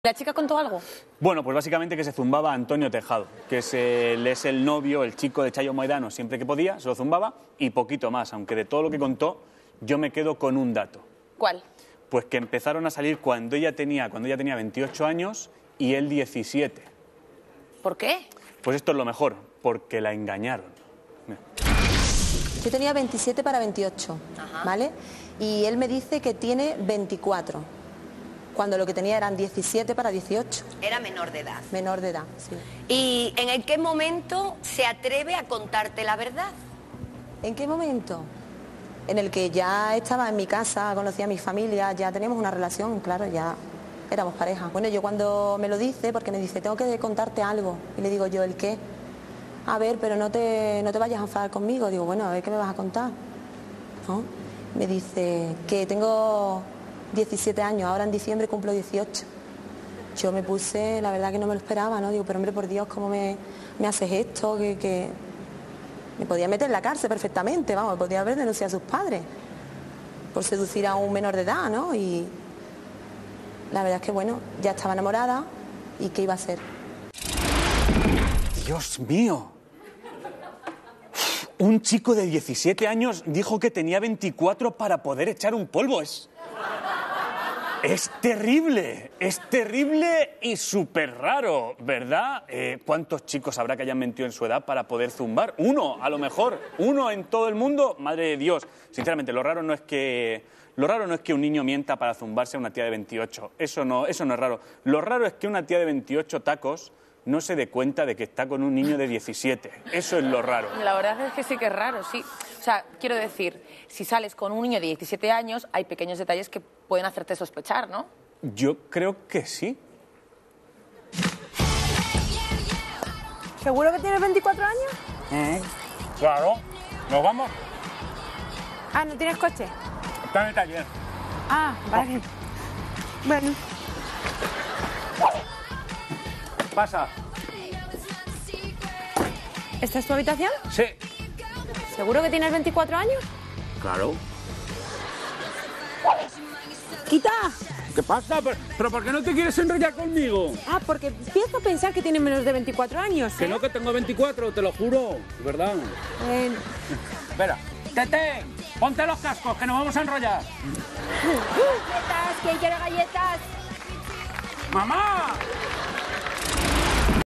¿La chica contó algo? Bueno, pues básicamente que se zumbaba a Antonio Tejado, que es el novio, el chico de Chayo Moedano, siempre que podía, se lo zumbaba y poquito más, aunque de todo lo que contó yo me quedo con un dato. ¿Cuál? Pues que empezaron a salir cuando ella tenía 28 años y él 17. ¿Por qué? Pues esto es lo mejor, porque la engañaron. Mira. Yo tenía 27 para 28, ¿vale? Y él me dice que tiene 24, cuando lo que tenía eran 17 para 18. Era menor de edad. Menor de edad, sí. ¿Y en qué momento se atreve a contarte la verdad? ¿En qué momento? En el que ya estaba en mi casa, conocía a mi familia, ya teníamos una relación, claro, ya éramos pareja. Bueno, yo cuando me lo dice, porque me dice, tengo que contarte algo, y le digo yo, ¿el qué? A ver, pero no te vayas a enfadar conmigo. Digo, bueno, a ver, ¿qué me vas a contar? ¿No? Me dice que tengo 17 años, ahora en diciembre cumplo 18. Yo me puse, la verdad que no me lo esperaba, ¿no? Digo, pero hombre, por Dios, ¿cómo me haces esto? Que me podía meter en la cárcel perfectamente, vamos, me podía haber denunciado a sus padres por seducir a un menor de edad, ¿no? Y la verdad es que, bueno, ya estaba enamorada y ¿qué iba a hacer? ¡Dios mío! Un chico de 17 años dijo que tenía 24 para poder echar un polvo. Es terrible y súper raro, ¿verdad? ¿Cuántos chicos habrá que hayan mentido en su edad para poder zumbar? Uno, a lo mejor. Uno en todo el mundo. Madre de Dios. Sinceramente, lo raro no es que un niño mienta para zumbarse a una tía de 28. Eso no es raro. Lo raro es que una tía de 28 tacos no se dé cuenta de que está con un niño de 17. Eso es lo raro. La verdad es que sí que es raro, sí. O sea, quiero decir, si sales con un niño de 17 años, hay pequeños detalles que pueden hacerte sospechar, ¿no? Yo creo que sí. ¿Seguro que tienes 24 años? Claro. ¿Nos vamos? Ah, ¿no tienes coche? Está en el taller. Ah, vale. Bueno. Pasa. ¿Esta es tu habitación? Sí. ¿Seguro que tienes 24 años? Claro. ¡Quita! ¿Qué pasa? ¿Pero por qué no te quieres enrollar conmigo? Ah, porque empiezo a pensar que tienes menos de 24 años, ¿eh? Que no, que tengo 24, te lo juro. De verdad. Espera. ¡Tete! ¡Ponte los cascos, que nos vamos a enrollar! ¡Galletas! ¡Que quiero galletas! ¡Mamá!